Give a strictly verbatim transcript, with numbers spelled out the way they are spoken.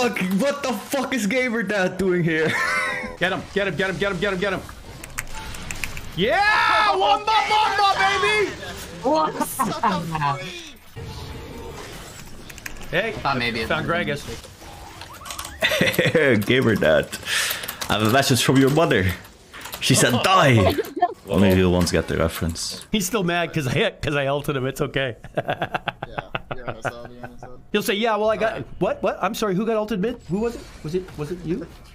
fuck? What the fuck is Gamerdad doing here? Get him, get him, get him, get him, get him, get him. Yeah! One more, bomba, baby! Hey, Thought maybe found Gregus. Gamerdad. I have a message from your mother. She said die. Well, maybe he'll once get the reference. He's still mad because I hit, because I ulted him. It's okay. Yeah, you're on his side, you're on his side. He'll say, yeah, well, I got... What? What? I'm sorry, who got ulted mid? Who was it? Was it, was it you?